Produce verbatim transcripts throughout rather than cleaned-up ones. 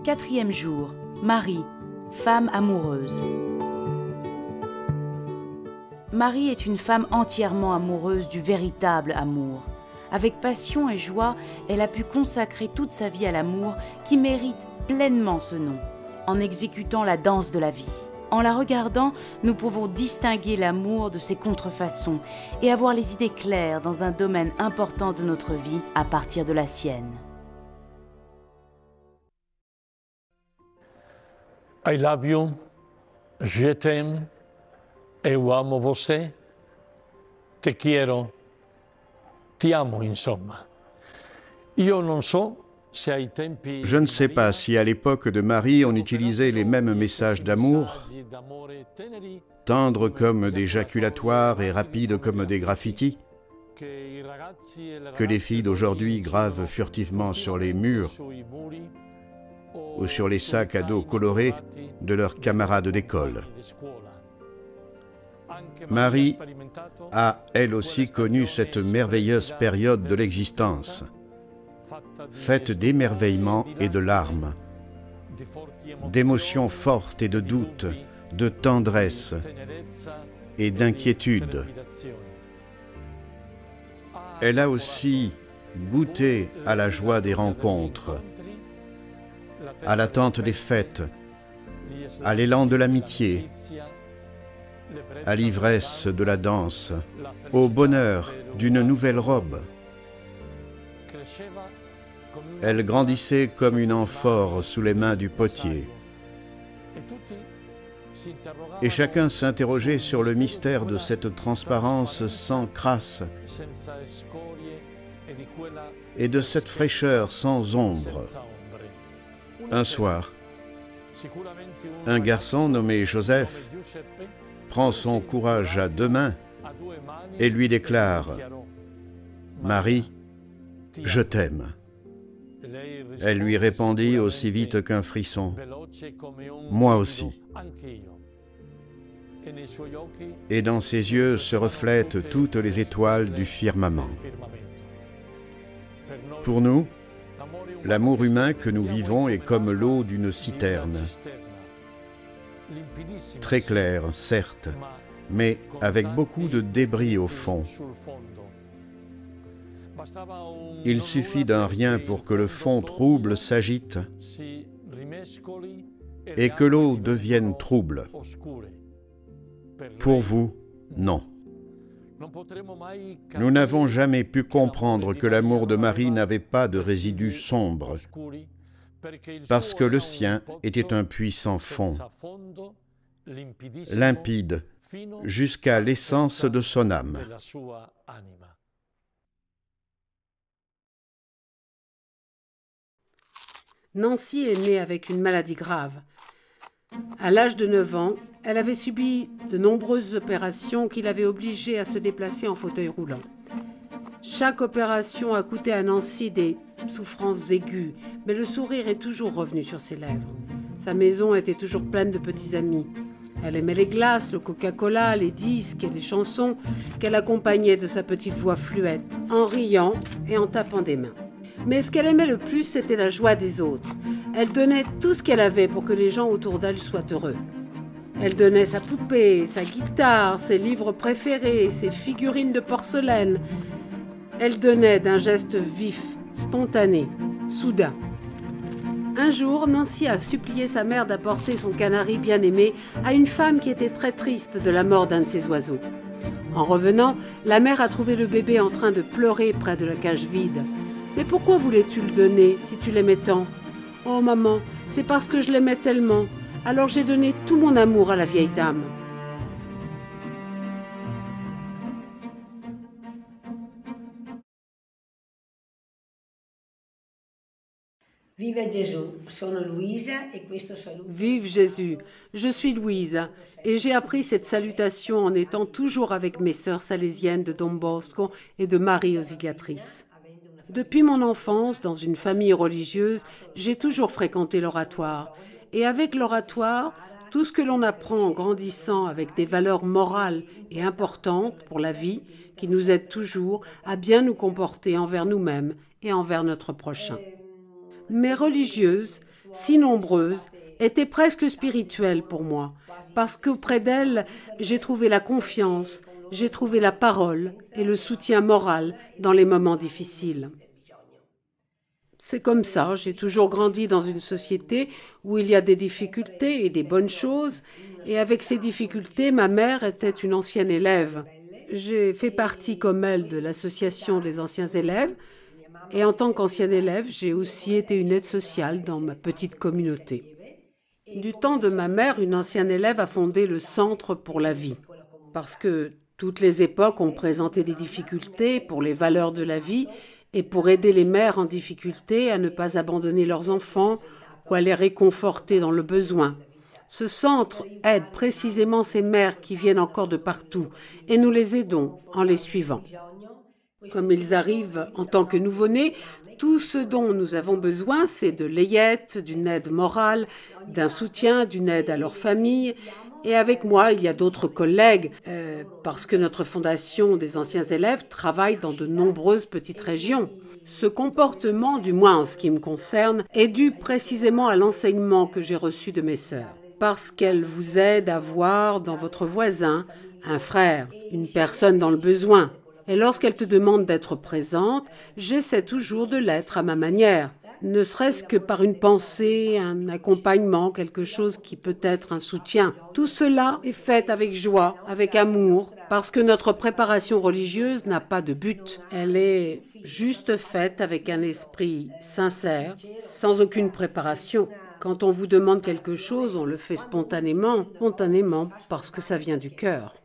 Quatrième jour, Marie, femme amoureuse. Marie est une femme entièrement amoureuse du véritable amour. Avec passion et joie, elle a pu consacrer toute sa vie à l'amour qui mérite pleinement ce nom, en exécutant la danse de la vie. En la regardant, nous pouvons distinguer l'amour de ses contrefaçons et avoir les idées claires dans un domaine important de notre vie à partir de la sienne. I love you, je t'aime, eu amo você, te quiero, ti amo insomma. Io non so se ai tempi... Je ne sais pas si à l'époque de Marie on utilisait les mêmes messages d'amour, tendres comme des jaculatoires et rapides comme des graffitis, que les filles d'aujourd'hui gravent furtivement sur les murs ou sur les sacs à dos colorés de leurs camarades d'école. Marie a, elle aussi, connu cette merveilleuse période de l'existence, faite d'émerveillement et de larmes, d'émotions fortes et de doutes, de tendresse et d'inquiétude. Elle a aussi goûté à la joie des rencontres, à l'attente des fêtes, à l'élan de l'amitié, à l'ivresse de la danse, au bonheur d'une nouvelle robe. Elle grandissait comme une amphore sous les mains du potier. Et chacun s'interrogeait sur le mystère de cette transparence sans crasse et de cette fraîcheur sans ombre. Un soir, un garçon nommé Joseph prend son courage à deux mains et lui déclare « Marie, je t'aime ». Elle lui répondit aussi vite qu'un frisson « Moi aussi ». Et dans ses yeux se reflètent toutes les étoiles du firmament. Pour nous, l'amour humain que nous vivons est comme l'eau d'une citerne. Très clair, certes, mais avec beaucoup de débris au fond. Il suffit d'un rien pour que le fond trouble s'agite et que l'eau devienne trouble. Pour vous, non. Nous n'avons jamais pu comprendre que l'amour de Marie n'avait pas de résidus sombres, parce que le sien était un puissant fond, limpide, jusqu'à l'essence de son âme. Nancy est née avec une maladie grave. À l'âge de neuf ans, elle avait subi de nombreuses opérations qui l'avaient obligée à se déplacer en fauteuil roulant. Chaque opération a coûté à Nancy des souffrances aiguës, mais le sourire est toujours revenu sur ses lèvres. Sa maison était toujours pleine de petits amis. Elle aimait les glaces, le Coca-Cola, les disques et les chansons qu'elle accompagnait de sa petite voix fluette, en riant et en tapant des mains. Mais ce qu'elle aimait le plus, c'était la joie des autres. Elle donnait tout ce qu'elle avait pour que les gens autour d'elle soient heureux. Elle donnait sa poupée, sa guitare, ses livres préférés, ses figurines de porcelaine. Elle donnait d'un geste vif, spontané, soudain. Un jour, Nancy a supplié sa mère d'apporter son canari bien-aimé à une femme qui était très triste de la mort d'un de ses oiseaux. En revenant, la mère a trouvé le bébé en train de pleurer près de la cage vide. « Mais pourquoi voulais-tu le donner si tu l'aimais tant ?»« Oh maman, c'est parce que je l'aimais tellement. Alors j'ai donné tout mon amour à la vieille dame. » Vive Gesù, sono Luisa e questo saluto. Vive Jésus, je suis Louise et j'ai appris cette salutation en étant toujours avec mes sœurs salésiennes de Don Bosco et de Marie Auxiliatrice. Depuis mon enfance, dans une famille religieuse, j'ai toujours fréquenté l'oratoire. Et avec l'oratoire, tout ce que l'on apprend en grandissant avec des valeurs morales et importantes pour la vie, qui nous aident toujours à bien nous comporter envers nous-mêmes et envers notre prochain. Mais religieuse, si nombreuses, était presque spirituelle pour moi, parce qu'auprès d'elle, j'ai trouvé la confiance, j'ai trouvé la parole et le soutien moral dans les moments difficiles. C'est comme ça, j'ai toujours grandi dans une société où il y a des difficultés et des bonnes choses, et avec ces difficultés, ma mère était une ancienne élève. J'ai fait partie comme elle de l'association des anciens élèves, et en tant qu'ancienne élève, j'ai aussi été une aide sociale dans ma petite communauté. Du temps de ma mère, une ancienne élève a fondé le Centre pour la vie, parce que toutes les époques ont présenté des difficultés pour les valeurs de la vie et pour aider les mères en difficulté à ne pas abandonner leurs enfants ou à les réconforter dans le besoin. Ce centre aide précisément ces mères qui viennent encore de partout et nous les aidons en les suivant. Comme ils arrivent en tant que nouveau-nés, tout ce dont nous avons besoin, c'est de layettes, d'une aide morale, d'un soutien, d'une aide à leur famille. Et avec moi, il y a d'autres collègues, euh, parce que notre fondation des anciens élèves travaille dans de nombreuses petites régions. Ce comportement, du moins en ce qui me concerne, est dû précisément à l'enseignement que j'ai reçu de mes sœurs. Parce qu'elles vous aident à voir dans votre voisin un frère, une personne dans le besoin. Et lorsqu'elle te demande d'être présente, j'essaie toujours de l'être à ma manière, ne serait-ce que par une pensée, un accompagnement, quelque chose qui peut être un soutien. Tout cela est fait avec joie, avec amour, parce que notre préparation religieuse n'a pas de but. Elle est juste faite avec un esprit sincère, sans aucune préparation. Quand on vous demande quelque chose, on le fait spontanément, spontanément parce que ça vient du cœur.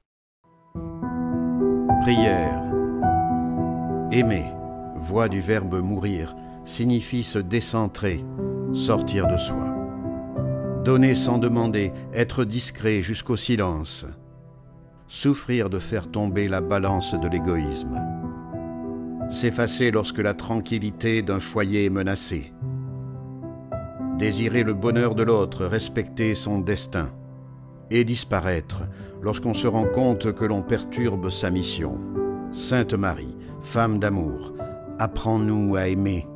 Prière. Aimer, voix du verbe mourir, signifie se décentrer, sortir de soi. Donner sans demander, être discret jusqu'au silence. Souffrir de faire tomber la balance de l'égoïsme. S'effacer lorsque la tranquillité d'un foyer est menacée. Désirer le bonheur de l'autre, respecter son destin. Et disparaître lorsqu'on se rend compte que l'on perturbe sa mission. Sainte Marie, femme d'amour, apprends-nous à aimer